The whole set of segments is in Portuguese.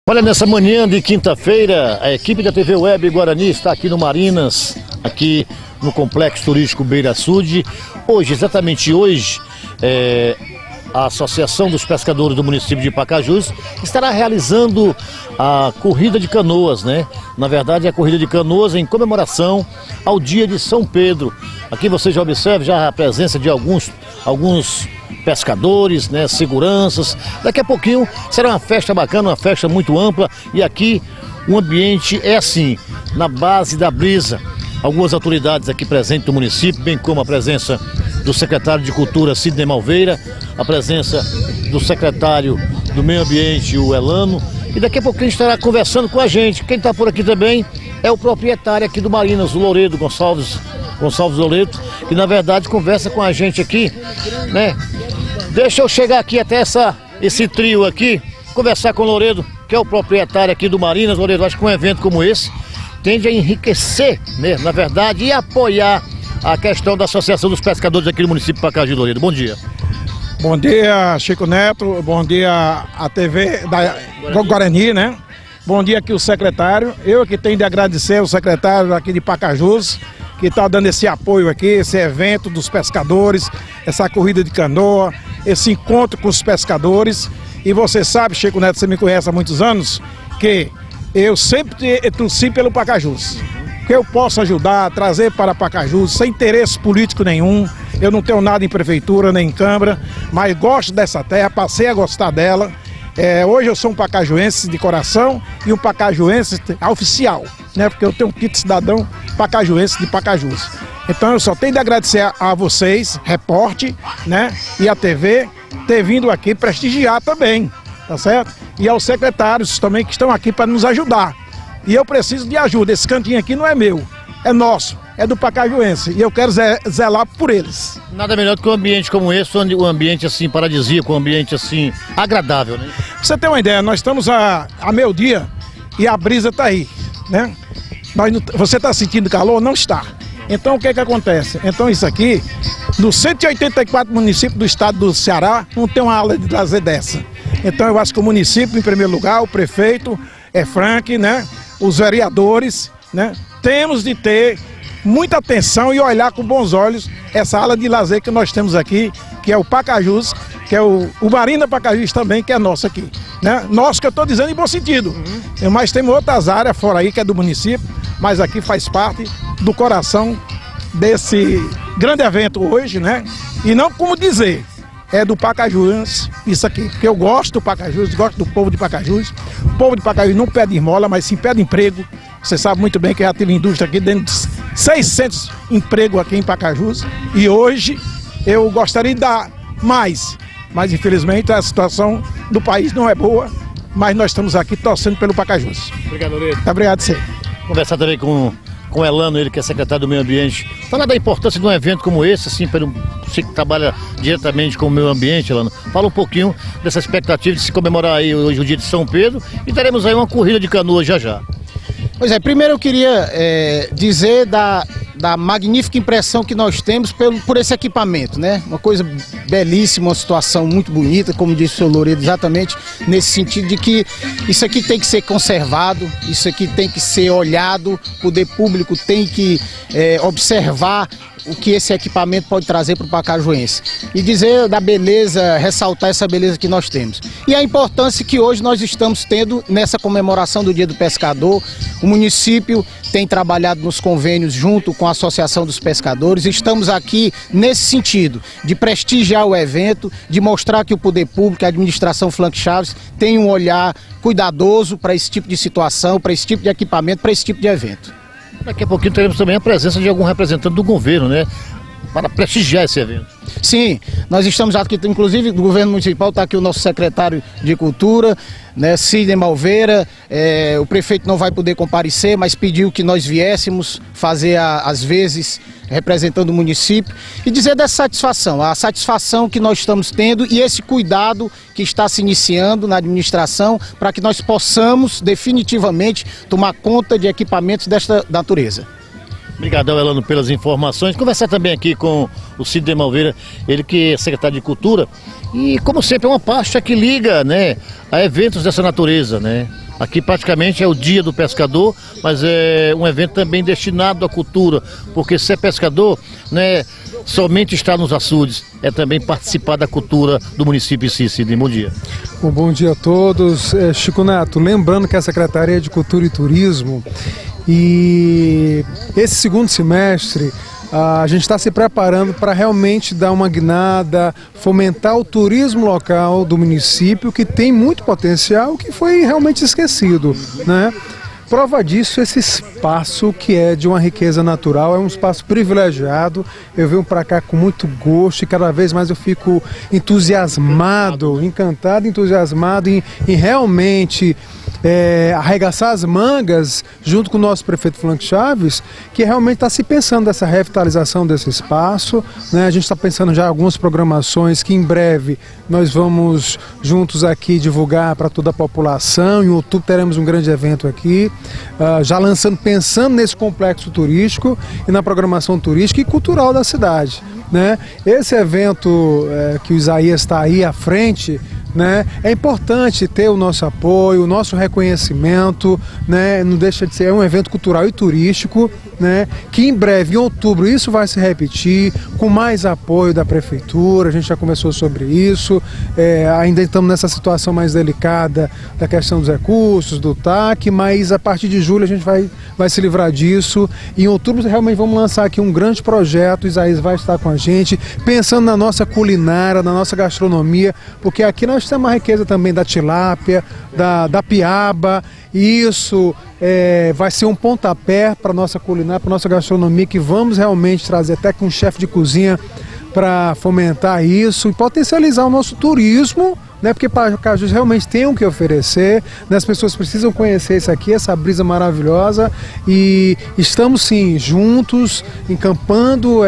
Olha, nessa manhã de quinta-feira, a equipe da TV Web Guarani está aqui no Marinas, aqui no Complexo Turístico Beira Açude. Hoje, exatamente hoje, a Associação dos Pescadores do município de Pacajus estará realizando a corrida de canoas, né? Na verdade, a corrida de canoas em comemoração ao dia de São Pedro. Aqui você já observa já a presença de alguns pescadores, né, seguranças. Daqui a pouquinho será uma festa bacana, uma festa muito ampla. E aqui o ambiente é assim, na base da brisa. Algumas autoridades aqui presentes do município, bem como a presença do secretário de Cultura, Sidney Malveira, a presença do secretário do Meio Ambiente, o Elano. E daqui a pouquinho estará conversando com a gente. Quem está por aqui também é o proprietário aqui do Marinas, o Louredo Gonçalves Louredo, que na verdade conversa com a gente aqui, né? Deixa eu chegar aqui até esse trio aqui, conversar com o Louredo, que é o proprietário aqui do Marinas. Louredo, acho que um evento como esse tende a enriquecer, né, na verdade, e apoiar a questão da Associação dos Pescadores aqui no município de Pacajus. Louredo, bom dia. Bom dia, Chico Neto, bom dia a TV da Guarani, né? Bom dia aqui o secretário. Eu que tenho de agradecer ao secretário aqui de Pacajus, que está dando esse apoio aqui, esse evento dos pescadores, essa corrida de canoa, esse encontro com os pescadores. E você sabe, Chico Neto, você me conhece há muitos anos, que eu sempre torci pelo Pacajus. Que eu posso ajudar, trazer para Pacajus, sem interesse político nenhum. Eu não tenho nada em prefeitura, nem em câmara, mas gosto dessa terra, passei a gostar dela. Hoje eu sou um pacajuense de coração e um pacajuense oficial, né? Porque eu tenho um kit cidadão pacajuense de Pacajus. Então eu só tenho de agradecer a vocês, repórter, né? E a TV, ter vindo aqui prestigiar também, tá certo? E aos secretários também que estão aqui para nos ajudar. E eu preciso de ajuda, esse cantinho aqui não é meu, é nosso, é do pacajuense, e eu quero zelar por eles. Nada melhor do que um ambiente como esse, onde um ambiente assim paradisíaco, um ambiente assim agradável, né? Pra você ter uma ideia, nós estamos a meio-dia e a brisa está aí, né? Você está sentindo calor? Não está. Então o que que acontece? Então isso aqui, nos 184 municípios do estado do Ceará, não tem uma aula de lazer dessa. Então eu acho que o município, em primeiro lugar, o prefeito, Frank, né? Os vereadores, né? Temos de ter muita atenção e olhar com bons olhos essa ala de lazer que nós temos aqui, que é o Pacajus, que é o Marina Pacajus também, que é nosso aqui, né? Nosso que eu estou dizendo em bom sentido. Mas tem outras áreas fora aí que é do município, mas aqui faz parte do coração desse grande evento hoje, né? E não como dizer, é do Pacajus isso aqui, porque eu gosto do Pacajus, gosto do povo de Pacajus. O povo de Pacajus não pede esmola, mas sim pede emprego. Você sabe muito bem que já tive indústria aqui, dentro de 600 empregos aqui em Pacajus. E hoje eu gostaria de dar mais, mas infelizmente a situação do país não é boa, mas nós estamos aqui torcendo pelo Pacajus. Obrigado, Louredo. Obrigado, você. Conversar também com o Elano, ele que é secretário do Meio Ambiente. Falar da importância de um evento como esse, assim, você que trabalha diretamente com o meio ambiente, Elano. Fala um pouquinho dessa expectativa de se comemorar aí hoje o dia de São Pedro e teremos aí uma corrida de canoa já já. Pois é, primeiro eu queria dizer da magnífica impressão que nós temos por esse equipamento, né? Uma coisa belíssima, uma situação muito bonita, como disse o senhor Louredo, exatamente nesse sentido de que isso aqui tem que ser conservado, isso aqui tem que ser olhado, o poder público tem que observar o que esse equipamento pode trazer para o pacajuense. E dizer da beleza, ressaltar essa beleza que nós temos. E a importância que hoje nós estamos tendo nessa comemoração do Dia do Pescador. O município tem trabalhado nos convênios junto com a Associação dos Pescadores. Estamos aqui nesse sentido, de prestigiar o evento, de mostrar que o poder público, a administração Frank Chaves, tem um olhar cuidadoso para esse tipo de situação, para esse tipo de equipamento, para esse tipo de evento. Daqui a pouquinho teremos também a presença de algum representante do governo, né? Para prestigiar esse evento. Sim, nós estamos aqui, inclusive do governo municipal, está aqui o nosso secretário de Cultura, né, Sidney Malveira. O prefeito não vai poder comparecer, mas pediu que nós viéssemos fazer as vezes representando o município e dizer dessa satisfação, a satisfação que nós estamos tendo e esse cuidado que está se iniciando na administração para que nós possamos definitivamente tomar conta de equipamentos desta natureza. Obrigadão, Elano, pelas informações. Conversar também aqui com o Sidney Malveira, ele que é secretário de Cultura. E, como sempre, é uma pasta que liga, né, a eventos dessa natureza, né? Aqui praticamente é o dia do pescador, mas é um evento também destinado à cultura, porque ser pescador não é somente estar nos açudes, é também participar da cultura do município em si. Sidney, bom dia. Bom dia a todos. Chico Neto, lembrando que a Secretaria de Cultura e Turismo e esse segundo semestre a gente está se preparando para realmente dar uma guinada, fomentar o turismo local do município, que tem muito potencial, que foi realmente esquecido, né? Prova disso, esse espaço que é de uma riqueza natural, é um espaço privilegiado. Eu venho para cá com muito gosto e cada vez mais eu fico entusiasmado, encantado, entusiasmado em realmente arregaçar as mangas junto com o nosso prefeito Frank Chaves, que realmente está se pensando nessa revitalização desse espaço, né? A gente está pensando já em algumas programações que em breve nós vamos juntos aqui divulgar para toda a população. Em outubro teremos um grande evento aqui, já pensando nesse complexo turístico e na programação turística e cultural da cidade, né? Esse evento que o Isaías está aí à frente, né, é importante ter o nosso apoio, o nosso reconhecimento, né, não deixa de ser um evento cultural e turístico, né, que em breve, em outubro, isso vai se repetir, com mais apoio da prefeitura. A gente já conversou sobre isso, ainda estamos nessa situação mais delicada da questão dos recursos, do TAC, mas a partir de julho a gente vai se livrar disso, e em outubro realmente vamos lançar aqui um grande projeto. O Isaías vai estar com a gente, pensando na nossa culinária, na nossa gastronomia, porque aqui nós temos uma riqueza também da tilápia, da piaba, e isso vai ser um pontapé para a nossa culinária, para a nossa gastronomia, que vamos realmente trazer até com um chefe de cozinha para fomentar isso e potencializar o nosso turismo, né? Porque Pacajus realmente tem o que oferecer, né? As pessoas precisam conhecer isso aqui, essa brisa maravilhosa, e estamos sim juntos, encampando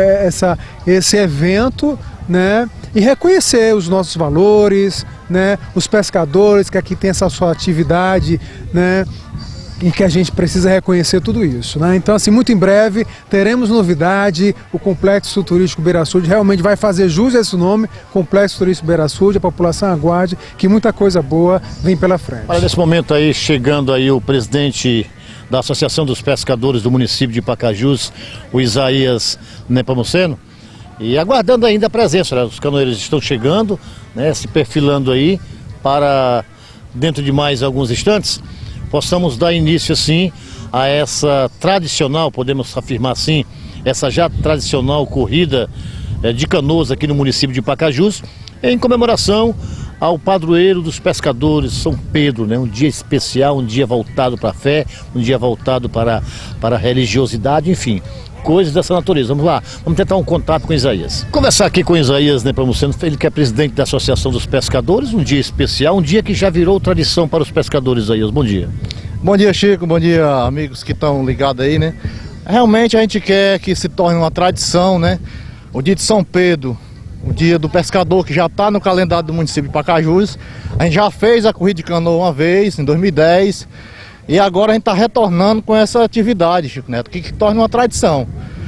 esse evento, né? E reconhecer os nossos valores, né? Os pescadores que aqui tem essa sua atividade, né? E que a gente precisa reconhecer tudo isso, né? Então, assim, muito em breve teremos novidade. O Complexo Turístico Beira Açude realmente vai fazer jus a esse nome, Complexo Turístico Beira Açude. A população aguarde que muita coisa boa vem pela frente. Olha, nesse momento aí, chegando aí o presidente da Associação dos Pescadores do município de Pacajus, o Isaías Nepomuceno, e aguardando ainda a presença, né? Os canoeiros estão chegando, né? Se perfilando aí para, dentro de mais alguns instantes, possamos dar início assim a essa tradicional, podemos afirmar assim, essa já tradicional corrida de canoas aqui no município de Pacajus, em comemoração ao padroeiro dos pescadores, São Pedro, né? Um dia especial, um dia voltado para a fé, um dia voltado para a religiosidade, enfim, coisas dessa natureza. Vamos lá, vamos tentar um contato com Isaías. Conversar aqui com Isaías Nepomuceno, ele que é presidente da Associação dos Pescadores, um dia especial, um dia que já virou tradição para os pescadores. Isaías, bom dia. Bom dia, Chico, bom dia, amigos que estão ligados aí, né? Realmente a gente quer que se torne uma tradição, né? O dia de São Pedro, o dia do pescador, que já está no calendário do município de Pacajus. A gente já fez a corrida de canoa uma vez, em 2010, e agora a gente está retornando com essa atividade, Chico Neto, que torna uma tradição.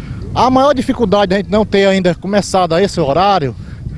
A maior dificuldade de a gente não ter ainda começado a esse horário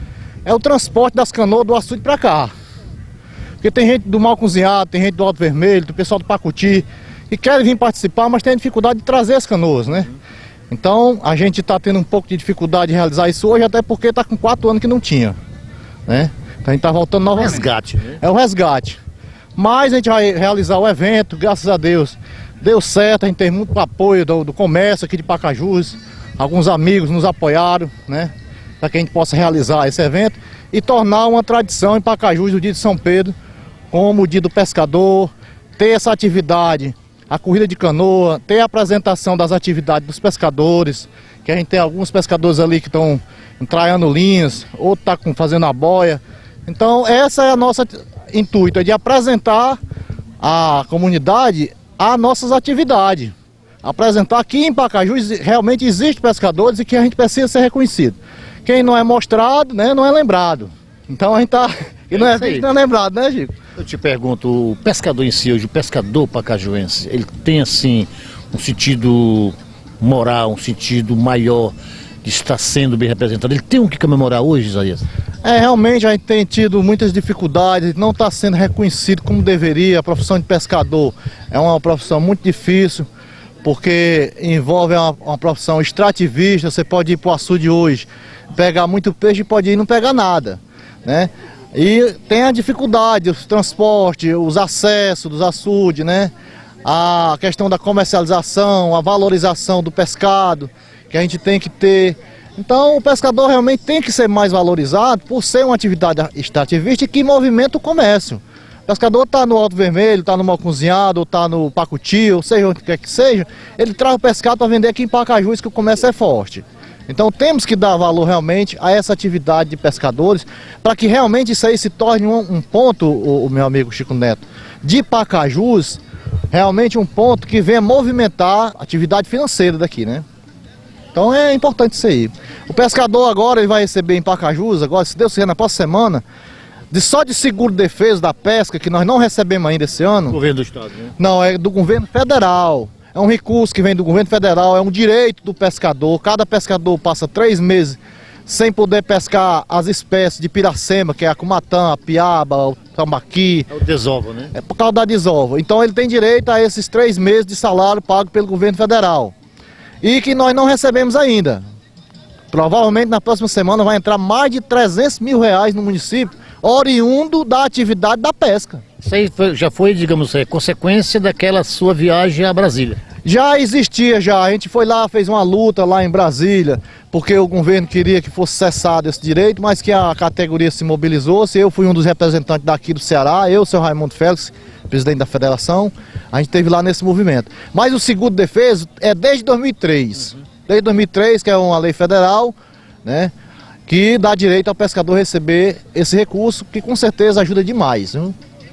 é o transporte das canoas do açude para cá. Porque tem gente do Mal Cozinhado, tem gente do Alto Vermelho, do pessoal do Pacuti, que querem vir participar, mas tem dificuldade de trazer as canoas, né? Então a gente está tendo um pouco de dificuldade de realizar isso hoje, até porque está com 4 anos que não tinha, né? Então a gente está voltando novamente. Resgate, né? É o resgate. Mas a gente vai realizar o evento, graças a Deus, deu certo. A gente tem muito apoio do comércio aqui de Pacajus, alguns amigos nos apoiaram, né, para que a gente possa realizar esse evento e tornar uma tradição em Pacajus o dia de São Pedro, como o dia do pescador, ter essa atividade, a corrida de canoa, ter a apresentação das atividades dos pescadores, que a gente tem alguns pescadores ali que estão entraiando linhas, outro está fazendo a boia. Então essa é a nossa intuito, é de apresentar à comunidade as nossas atividades, apresentar que em Pacajus realmente existem pescadores e que a gente precisa ser reconhecido. Quem não é mostrado, né, não é lembrado. Então a gente tá, e não é visto, não é lembrado, né, Chico? Eu te pergunto, o pescador em si, hoje, o pescador pacajuense, ele tem assim um sentido moral, um sentido maior de estar sendo bem representado? Ele tem o que comemorar hoje, Isaías? Realmente a gente tem tido muitas dificuldades, não está sendo reconhecido como deveria. A profissão de pescador é uma profissão muito difícil, porque envolve uma profissão extrativista. Você pode ir para o açude hoje, pegar muito peixe e pode ir e não pegar nada, né? E tem a dificuldade, os transportes, os acessos dos açudes, né? A questão da comercialização, a valorização do pescado, que a gente tem que ter. Então o pescador realmente tem que ser mais valorizado por ser uma atividade extrativista e que movimenta o comércio. O pescador está no Alto Vermelho, está no Malcozinhado, está no Pacuti, ou seja, onde quer que seja, ele traz o pescado para vender aqui em Pacajus, que o comércio é forte. Então temos que dar valor realmente a essa atividade de pescadores, para que realmente isso aí se torne um ponto, o meu amigo Chico Neto, de Pacajus, realmente um ponto que venha movimentar a atividade financeira daqui, né? Então é importante isso aí. O pescador agora ele vai receber em Pacajus, agora, se Deus quiser, na próxima semana, só de seguro-defesa da pesca, que nós não recebemos ainda esse ano. Do governo do estado, né? Não, é do governo federal. É um recurso que vem do governo federal, é um direito do pescador. Cada pescador passa 3 meses sem poder pescar as espécies de piracema, que é a cumatã, a piaba, o tambaqui. É o desova, né? É por causa da desova. Então ele tem direito a esses 3 meses de salário pago pelo governo federal. E que nós não recebemos ainda. Provavelmente na próxima semana vai entrar mais de 300 mil reais no município, oriundo da atividade da pesca. Isso aí já foi, digamos, consequência daquela sua viagem a Brasília. Já existia, já. A gente foi lá, fez uma luta lá em Brasília, porque o governo queria que fosse cessado esse direito, mas que a categoria se mobilizou-se. Eu fui um dos representantes daqui do Ceará, eu, o seu Raimundo Félix, presidente da federação, a gente esteve lá nesse movimento. Mas o seguro-defesa é desde 2003. Desde 2003, que é uma lei federal, né, que dá direito ao pescador receber esse recurso, que com certeza ajuda demais, viu?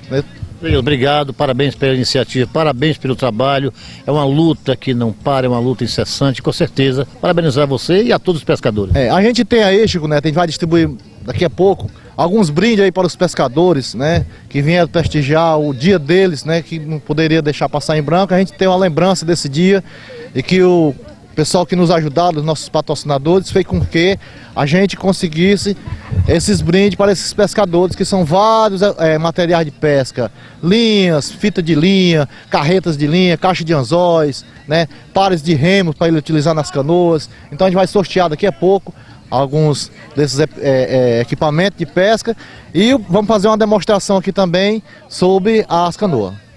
Obrigado, parabéns pela iniciativa, parabéns pelo trabalho. É uma luta que não para, é uma luta incessante, com certeza. Parabenizar você e a todos os pescadores. A gente tem aí, Chico Neto, a gente vai distribuir daqui a pouco alguns brindes aí para os pescadores, né, que vieram prestigiar o dia deles, né, que não poderia deixar passar em branco. A gente tem uma lembrança desse dia e que o pessoal que nos ajudaram, os nossos patrocinadores, fez com que a gente conseguisse esses brindes para esses pescadores, que são vários materiais de pesca, linhas, fita de linha, carretas de linha, caixa de anzóis, né, pares de remos para ele utilizar nas canoas. Então a gente vai sortear daqui a pouco alguns desses equipamentos de pesca e vamos fazer uma demonstração aqui também sobre as canoas.